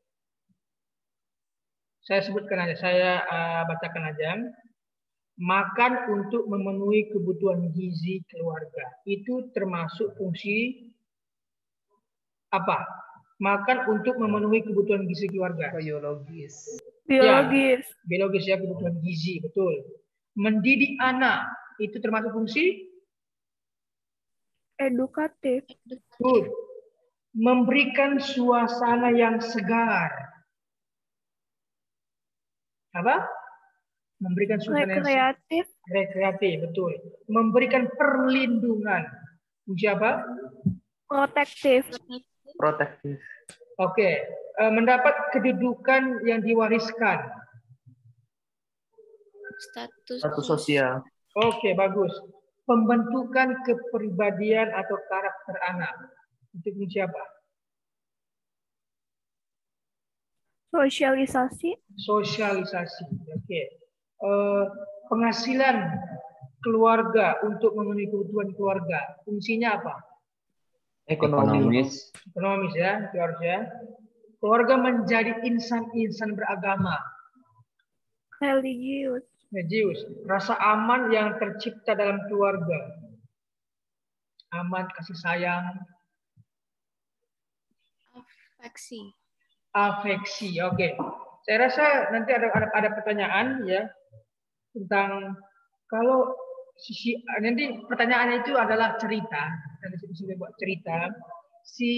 Saya sebutkan aja, saya bacakan aja. Makan untuk memenuhi kebutuhan gizi keluarga. Itu termasuk fungsi apa? Makan untuk memenuhi kebutuhan gizi keluarga. Biologis. Biologis. Ya, biologis ya, kebutuhan gizi, betul. Mendidik anak itu termasuk fungsi edukatif. Good. Memberikan suasana yang segar. Apa? Memberikan suasana rekreatif. Rekreatif, betul. Memberikan perlindungan. Fungsi apa? Protektif. Protektif. Oke. Mendapat kedudukan yang diwariskan. Status sosial. Oke, bagus. Pembentukan kepribadian atau karakter anak. Itu fungsi apa? Sosialisasi. Sosialisasi. Oke. Penghasilan keluarga untuk memenuhi kebutuhan keluarga. Fungsinya apa? Ekonomis. Ekonomis ya, itu harus ya. Keluarga menjadi insan-insan beragama. Religius. Religius. Rasa aman yang tercipta dalam keluarga. Aman, kasih sayang. afeksi. Afeksi, oke. Saya rasa nanti ada pertanyaan ya tentang kalau nanti pertanyaannya itu adalah cerita. Dan sudah buat cerita. Si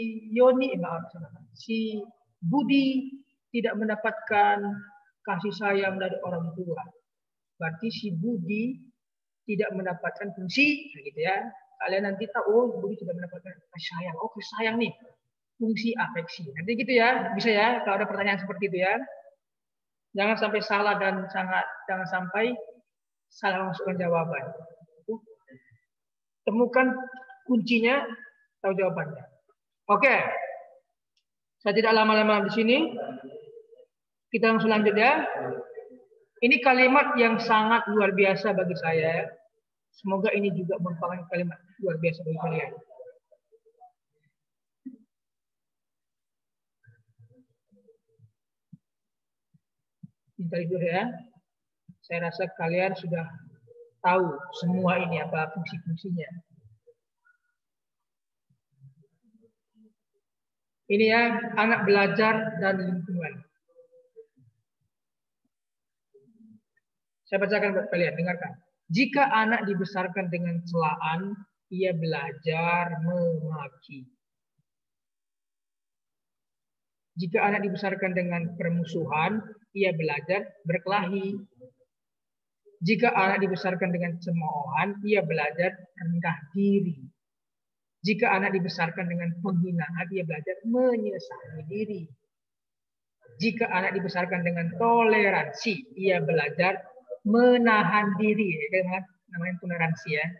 Budi tidak mendapatkan kasih sayang dari orang tua. Berarti si Budi tidak mendapatkan fungsi, gitu ya. Kalian nanti tahu, oh Budi tidak mendapatkan kasih sayang. Oh kasih sayang nih, fungsi afeksi. Nanti gitu ya, bisa ya kalau ada pertanyaan seperti itu ya. Jangan sampai salah dan jangan sampai salah masukkan jawaban. Temukan kuncinya, tahu jawabannya. Oke. Saya tidak lama-lama di sini. Kita langsung lanjut ya. Ini kalimat yang sangat luar biasa bagi saya. Semoga ini juga merupakan kalimat luar biasa bagi kalian. Bentar dulu ya. Saya rasa kalian sudah tahu semua ini apa fungsi-fungsinya. Ini ya, anak belajar dan lingkungan. Saya bacakan buat kalian, dengarkan. Jika anak dibesarkan dengan celaan, ia belajar memaki. Jika anak dibesarkan dengan permusuhan, ia belajar berkelahi. Jika anak dibesarkan dengan cemoohan, ia belajar rendah diri. Jika anak dibesarkan dengan penghinaan, ia belajar menyesali diri. Jika anak dibesarkan dengan toleransi, ia belajar menahan diri. Namanya toleransi ya.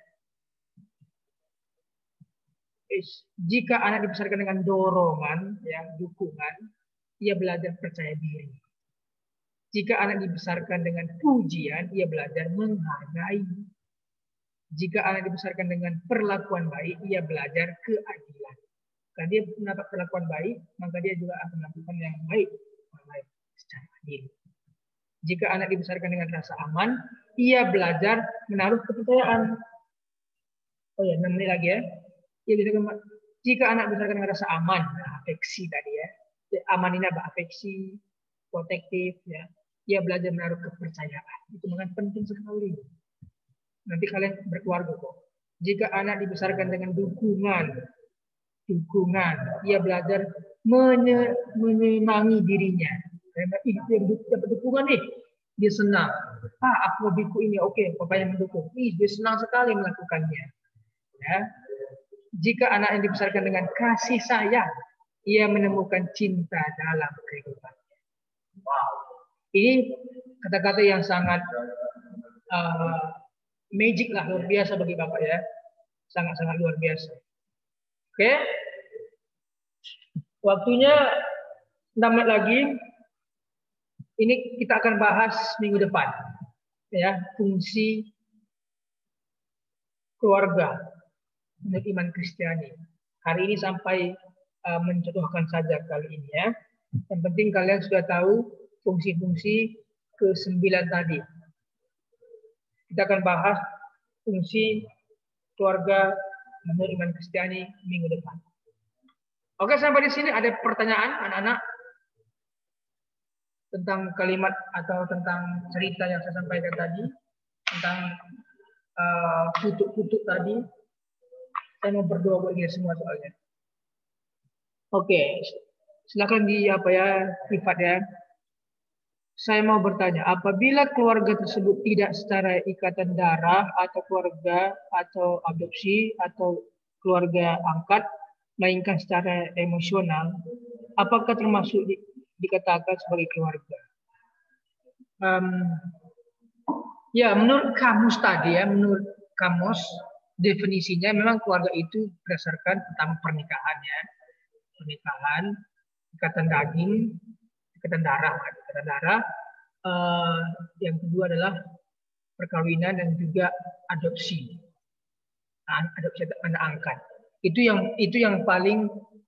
Jika anak dibesarkan dengan dorongan, ya, dukungan, ia belajar percaya diri. Jika anak dibesarkan dengan pujian, ia belajar menghargai. Jika anak dibesarkan dengan perlakuan baik, ia belajar keadilan. Karena dia mendapat perlakuan baik, maka dia juga akan melakukan yang baik secara adil. Jika anak dibesarkan dengan rasa aman, ia belajar menaruh kepercayaan. Oh ya, 6 menit lagi ya. Jika anak dibesarkan dengan rasa aman, afeksi tadi ya. Aman ini apa? Afeksi, protektif ya. Ia belajar menaruh kepercayaan. Itu sangat penting sekali. Nanti kalian berkeluarga kok. Jika anak dibesarkan dengan dukungan, ia belajar menyenangi dirinya. Dia dapat dukungan nih, dia senang. Aku hobiku ini, oke, papanya mendukung. Dia senang sekali melakukannya. Ya. Jika anak yang dibesarkan dengan kasih sayang, ia menemukan cinta dalam kehidupannya. Wow, ini kata-kata yang sangat magic lah, luar biasa bagi Bapak ya, sangat-sangat luar biasa. Oke, waktunya 6 menit lagi. Ini kita akan bahas minggu depan, ya, fungsi keluarga menurut iman Kristiani. Hari ini sampai mencontohkan saja kali ini ya. Yang penting kalian sudah tahu fungsi-fungsi ke-9 tadi. Kita akan bahas fungsi keluarga menurut iman Kristiani minggu depan. Oke, sampai di sini ada pertanyaan anak-anak tentang kalimat atau tentang cerita yang saya sampaikan tadi, tentang kutuk-kutuk tadi. Saya mau berdoa buat dia semua soalnya. Oke, silakan di privat ya. Saya mau bertanya, apabila keluarga tersebut tidak secara ikatan darah atau keluarga atau adopsi atau keluarga angkat, melainkan secara emosional, apakah termasuk dikatakan sebagai keluarga? Ya, menurut kamus tadi ya, menurut kamus definisinya memang keluarga itu berdasarkan tentang pernikahan ya, pernikahan, ikatan daging, ikatan darah. Yang kedua adalah perkawinan dan juga adopsi, adopsi anak angkat. Itu yang paling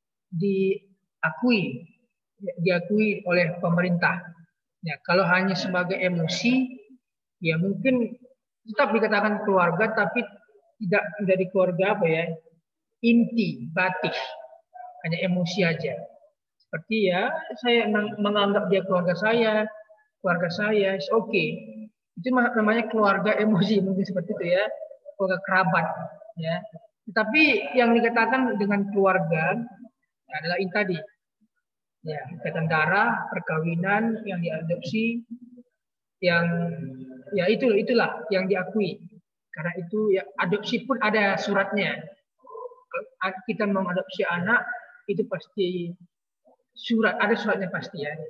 diakui oleh pemerintah. Ya, kalau hanya sebagai emosi, ya mungkin tetap dikatakan keluarga, tapi tidak menjadi keluarga inti, batik, hanya emosi aja. Seperti ya, saya menganggap dia keluarga saya, oke. Itu namanya keluarga emosi, mungkin seperti itu ya, keluarga kerabat, ya. Tetapi yang dikatakan dengan keluarga adalah ini tadi, ya, ikatan darah, perkawinan, yang diadopsi, yang ya itulah yang diakui. Karena itu ya adopsi pun ada suratnya. Kita mengadopsi anak itu pasti ada suratnya pasti ya.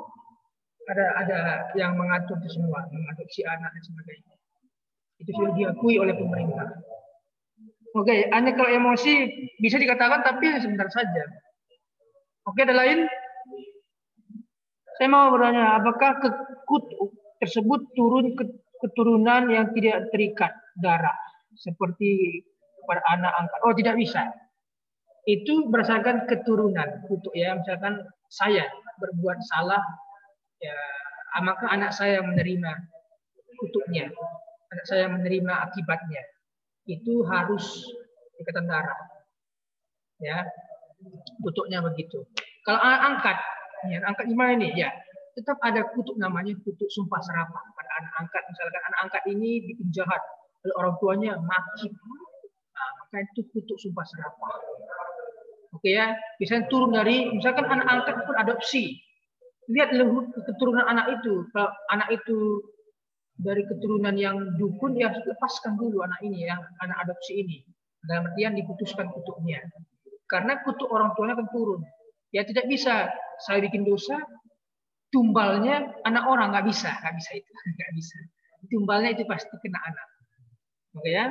Ada yang mengatur itu semua, mengadopsi anak dan sebagainya. Itu sudah diakui oleh pemerintah. Oke, hanya kalau emosi bisa dikatakan tapi sebentar saja. Oke, ada lain? Saya mau bertanya, apakah kutuk tersebut turun keturunan yang tidak terikat darah seperti pada anak angkat? Oh, tidak bisa. Itu berdasarkan keturunan kutuk ya. Misalkan saya berbuat salah, ya maka anak saya menerima kutuknya, anak saya menerima akibatnya. Itu harus ikatan darah, ya. Kutuknya begitu. Kalau anak angkat, ya, angkat gimana nih? Ya, tetap ada kutuk namanya kutuk sumpah serapah pada anak angkat. Misalkan anak angkat ini bikin jahat, oleh orang tuanya maki, nah, maka itu kutuk sumpah serapah. Oke ya, biasanya turun dari misalkan anak angkat pun adopsi. Lihat keturunan anak itu. Kalau anak itu dari keturunan yang dukun, ya lepaskan dulu anak ini ya, anak adopsi ini. Dalam artian diputuskan kutuknya. Karena kutuk orang tuanya akan turun. Ya tidak bisa saya bikin dosa, tumbalnya anak orang, nggak bisa itu, nggak bisa. Tumbalnya itu pasti kena anak. Oke ya.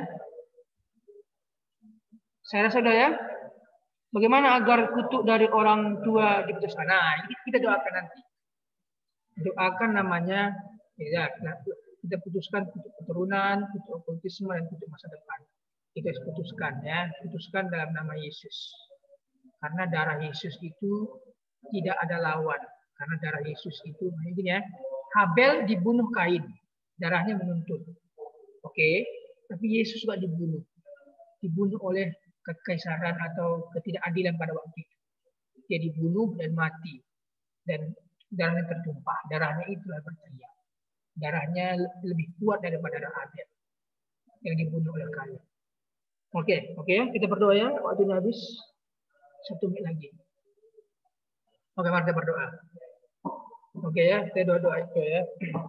Saya rasa sudah ya. Bagaimana agar kutuk dari orang tua diputuskan? Nah, kita doakan nanti. Doakan namanya, ya, kita putuskan kutuk keturunan, kutuk okultisme, dan kutuk masa depan. Kita putuskan ya, putuskan dalam nama Yesus. Karena darah Yesus itu tidak ada lawan. Karena darah Yesus itu, begini ya, Habel dibunuh Kain, darahnya menuntut. Oke, tapi Yesus juga dibunuh oleh kekaisaran atau ketidakadilan pada waktu itu. Dia dibunuh dan mati. Dan darahnya tertumpah. Darahnya itulah berteriak. Darahnya lebih kuat daripada darah Habel yang dibunuh oleh Kain. Oke, kita berdoa ya. Waktunya habis. 1 menit lagi. Oke, mari kita berdoa. Oke ya, kita doa itu ya.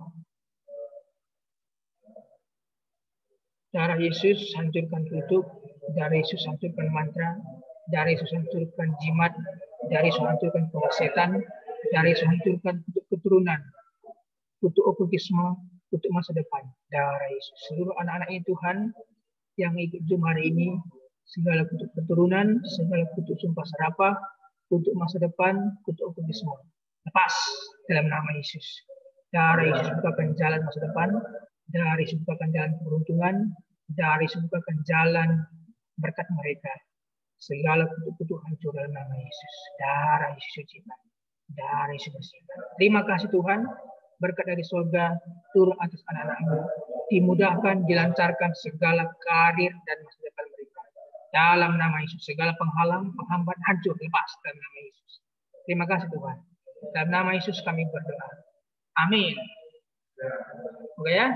Darah Yesus hancurkan kutuk, darah Yesus hancurkan mantra, darah Yesus hancurkan jimat, darah Yesus hancurkan kuasa setan, darah Yesus hancurkan kutuk keturunan, kutuk okultisme, kutuk masa depan. Darah Yesus. Seluruh anak-anak ini Tuhan yang ikut Zoom hari ini, segala kutuk keturunan, segala kutuk sumpah serapah, kutuk masa depan, kutuk okultisme. Lepas dalam nama Yesus. Darah Yesus bukakan jalan masa depan, darah Yesus bukakan jalan keberuntungan, darah Yesus bukakan jalan berkat mereka. Segala kutuk-kutuk hancur dalam nama Yesus. Darah Yesus sucikan. Darah Yesus bersihkan. Terima kasih Tuhan, berkat dari surga turun atas anak-anak-Mu. Dimudahkan, dilancarkan segala karir dan masa depan mereka. Dalam nama Yesus, segala penghalang, penghambat hancur, lepas dalam nama Yesus. Terima kasih Tuhan. Dalam nama Yesus kami berdoa. Amin. Oke ya.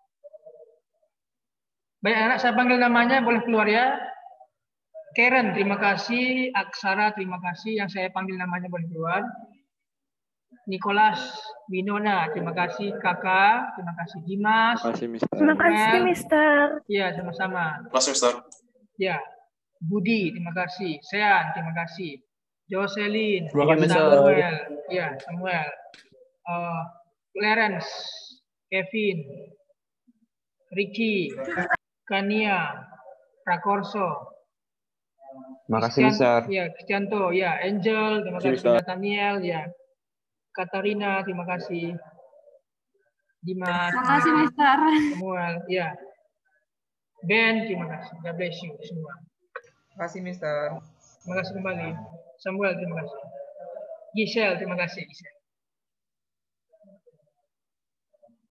Baik anak, saya panggil namanya, boleh keluar ya. Karen, terima kasih. Aksara, terima kasih. Yang saya panggil namanya boleh keluar. Nicholas, Winona, terima kasih. Kakak, terima kasih. Dimas. Terima kasih, Mister. Terima kasih, Mister. Iya, sama-sama. Terima kasih, Mister. Ya. Budi, terima kasih. Sean, terima kasih. Jocelyn, Terima kasih, Mister. Samuel, ya Samuel, Clarence, Kevin, Ricky, Kania, Prakorso, Terima kasih, Mister. Ya, Kristianto, ya Angel, terima kasih. Nathaniel, ya Katarina, terima kasih. Dimas, Terima kasih, Mister. Samuel, ya Ben, terima kasih. God bless you semua. Terima kasih, Mister. Terima kasih kembali. Samuel, terima kasih. Giselle, terima kasih. Giselle.